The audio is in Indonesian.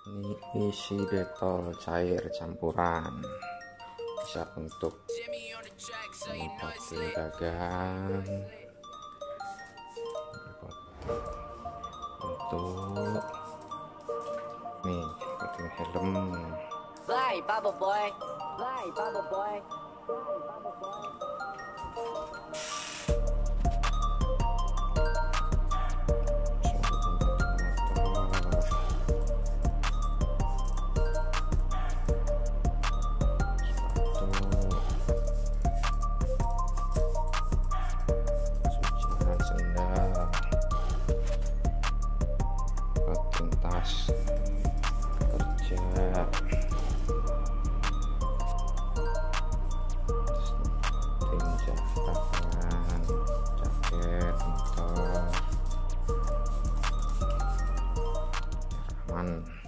Ini isi detol cair campuran, bisa untuk mengobati gagang, untuk nih bikin helm. Fly, Bubble Boy. Fly, Bubble Boy. Tas kerja, tinja tangan, jaket motor, aman.